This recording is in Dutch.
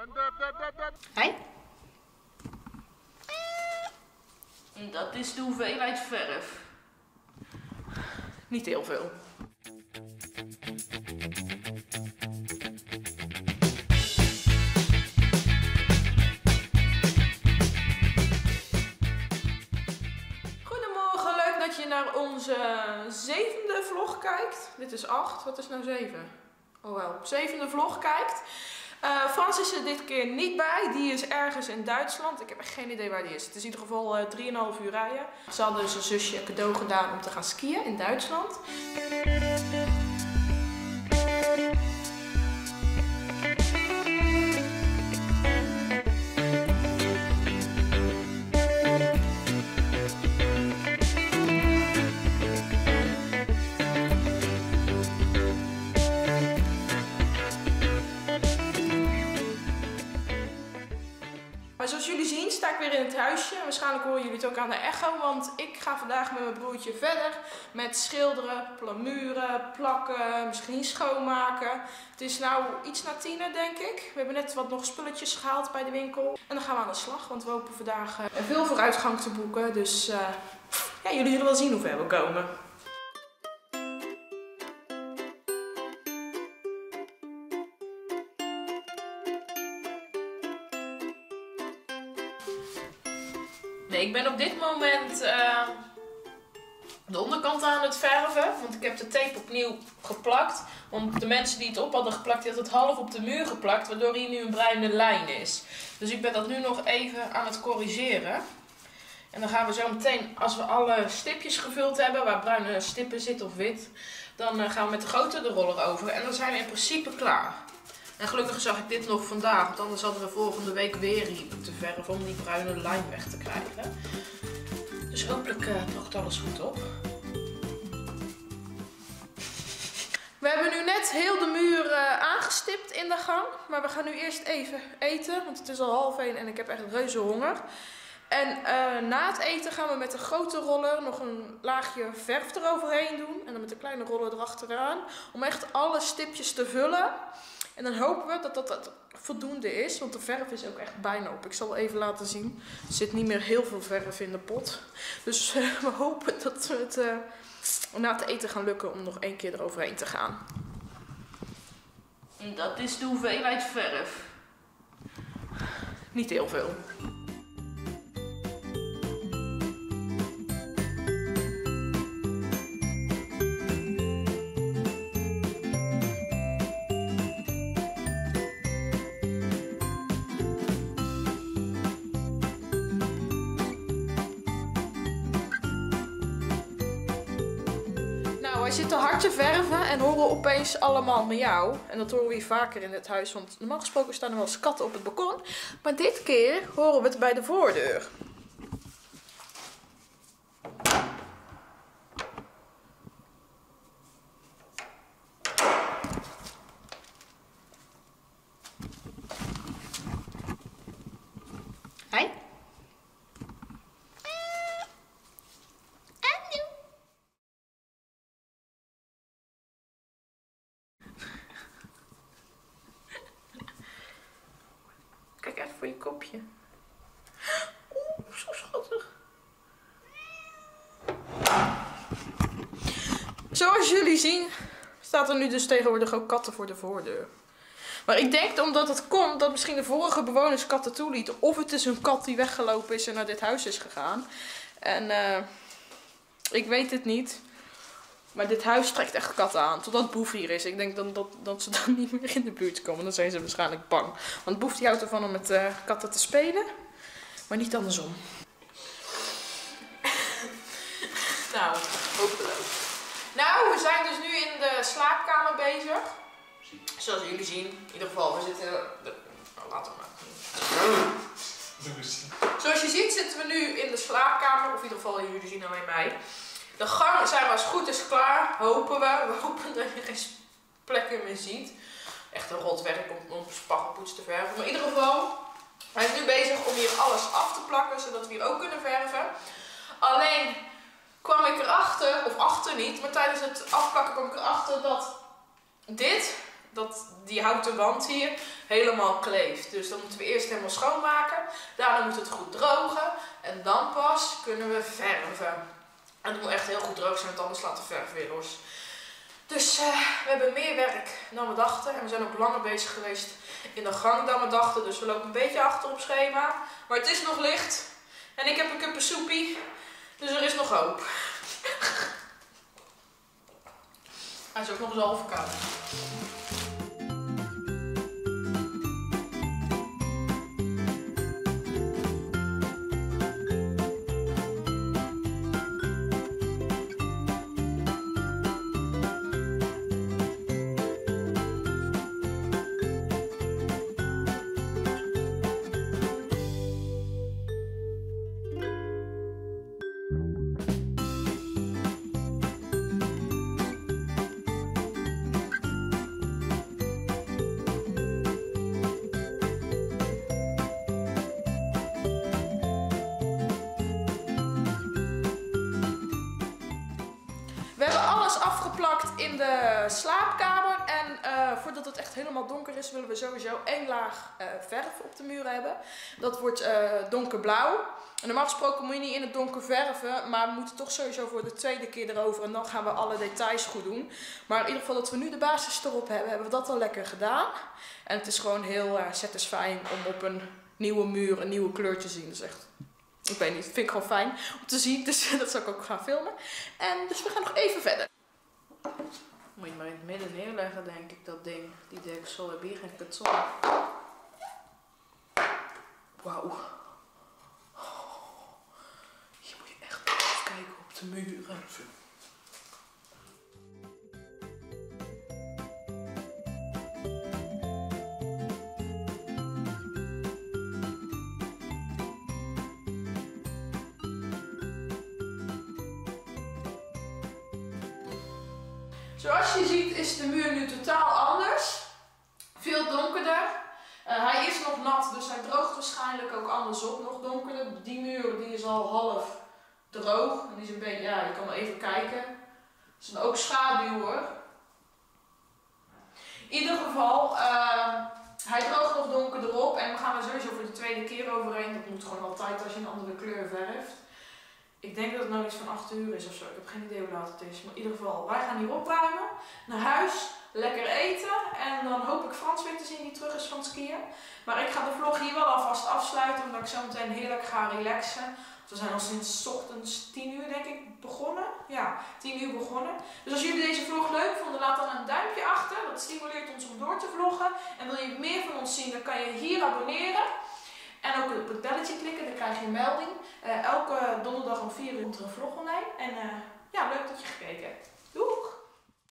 Hé? Dat is de hoeveelheid verf. Niet heel veel. Goedemorgen, leuk dat je naar onze 7e vlog kijkt. Dit is 8, wat is nou 7? Oh wel, 7e vlog kijkt. Frans is er dit keer niet bij, die is ergens in Duitsland. Ik heb echt geen idee waar die is. Het is in ieder geval 3,5 uur rijden. Ze hadden zijn zusje een cadeau gedaan om te gaan skiën in Duitsland. Maar zoals jullie zien sta ik weer in het huisje. Waarschijnlijk horen jullie het ook aan de echo, want ik ga vandaag met mijn broertje verder met schilderen, plamuren, plakken, misschien schoonmaken. Het is nou iets na 10, denk ik. We hebben net wat nog spulletjes gehaald bij de winkel. En dan gaan we aan de slag, want we hopen vandaag veel vooruitgang te boeken. Dus ja, jullie zullen wel zien hoe ver we komen. Nee, ik ben op dit moment de onderkant aan het verven, want ik heb de tape opnieuw geplakt. Want de mensen die het op hadden geplakt, die hadden het half op de muur geplakt, waardoor hier nu een bruine lijn is. Dus ik ben dat nu nog even aan het corrigeren. En dan gaan we zo meteen, als we alle stipjes gevuld hebben, waar bruine stippen zitten of wit, dan gaan we met de grote de roller over. En dan zijn we in principe klaar. En gelukkig zag ik dit nog vandaag, want anders hadden we volgende week weer hier moeten verven om die bruine lijn weg te krijgen. Dus hopelijk droogt alles goed op. We hebben nu net heel de muur aangestipt in de gang. Maar we gaan nu eerst even eten, want het is al 12:30 en ik heb echt reuze honger. En na het eten gaan we met de grote roller nog een laagje verf eroverheen doen. En dan met de kleine roller erachteraan. Om echt alle stipjes te vullen. En dan hopen we dat dat voldoende is, want de verf is ook echt bijna op. Ik zal even laten zien. Er zit niet meer heel veel verf in de pot. Dus we hopen dat we het na het eten gaan lukken om nog 1 keer eroverheen te gaan. Dat is de hoeveelheid verf. Niet heel veel. Wij zitten hard te verven en horen opeens allemaal miauw. En dat horen we hier vaker in het huis, want normaal gesproken staan er wel eens katten op het balkon. Maar dit keer horen we het bij de voordeur. Hoi. Kijk even voor je kopje. Oeh, zo schattig. Zoals jullie zien staat er nu dus tegenwoordig ook katten voor de voordeur. Maar ik denk omdat het komt dat misschien de vorige bewoners katten toelieten. Of het is een kat die weggelopen is en naar dit huis is gegaan. En ik weet het niet. Maar dit huis trekt echt katten aan. Totdat Boef hier is. Ik denk dat ze dan niet meer in de buurt komen. Dan zijn ze waarschijnlijk bang. Want Boef die houdt ervan om met katten te spelen. Maar niet andersom. Nou, hopeloos. Nou, we zijn dus nu in de slaapkamer bezig. Zoals jullie zien. In ieder geval, we zitten... Oh, laat het maar. Zoals je ziet zitten we nu in de slaapkamer. Of in ieder geval, jullie zien alleen mij. De gang zijn we als het goed is klaar, hopen we. We hopen dat je geen plekken meer ziet. Echt een rot werk om spaggelpoets te verven. Maar in ieder geval, hij is nu bezig om hier alles af te plakken, zodat we hier ook kunnen verven. Alleen kwam ik erachter, of achter niet, maar tijdens het afplakken kwam ik erachter dat dit dat die houten wand hier helemaal kleeft. Dus dan moeten we eerst helemaal schoonmaken. Daarna moet het goed drogen. En dan pas kunnen we verven. En het moet echt heel goed droog zijn, want anders slaat de verf weer los. Dus we hebben meer werk dan we dachten. En we zijn ook langer bezig geweest in de gang dan we dachten. Dus we lopen een beetje achter op schema. Maar het is nog licht. En ik heb een kuppensoepie. Dus er is nog hoop. Hij is ook nog eens half koud. We hebben alles afgeplakt in de slaapkamer en voordat het echt helemaal donker is willen we sowieso 1 laag verf op de muren hebben. Dat wordt donkerblauw. En normaal gesproken moet je niet in het donker verven, maar we moeten toch sowieso voor de tweede keer erover en dan gaan we alle details goed doen. Maar in ieder geval dat we nu de basis erop hebben, hebben we dat al lekker gedaan. En het is gewoon heel satisfying om op een nieuwe muur een nieuwe kleur te zien. Dat is echt... Ik weet niet, vind ik gewoon fijn om te zien, dus dat zal ik ook gaan filmen. En dus we gaan nog even verder. Moet je maar in het midden neerleggen, denk ik, dat ding. Die deksel, heb hier geen kutsel. Wauw. Hier moet je echt even kijken op de muren. Zoals je ziet is de muur nu totaal anders. Veel donkerder. Hij is nog nat, dus hij droogt waarschijnlijk ook anders op. Nog donkerder. Die muur die is al half droog. En die is een beetje, ja, je kan wel even kijken. Het is dan ook schaduw hoor. In ieder geval, hij droogt nog donkerder op. En we gaan er sowieso voor de tweede keer overheen. Dat moet gewoon altijd als je een andere kleur verft. Ik denk dat het nou iets van 8 uur is of zo. Ik heb geen idee hoe laat het is. Maar in ieder geval, wij gaan hier opruimen. Naar huis. Lekker eten. En dan hoop ik Frans weer te zien die terug is van het skiën. Maar ik ga de vlog hier wel alvast afsluiten. Omdat ik zo meteen heerlijk ga relaxen. We zijn al sinds 's ochtends 10 uur denk ik begonnen. Ja, 10 uur begonnen. Dus als jullie deze vlog leuk vonden, laat dan een duimpje achter. Dat stimuleert ons om door te vloggen. En wil je meer van ons zien, dan kan je hier abonneren. En ook op het belletje klikken, dan krijg je een melding. Elke donderdag om 4 uur komt er een vlog online. En ja, leuk dat je gekeken hebt.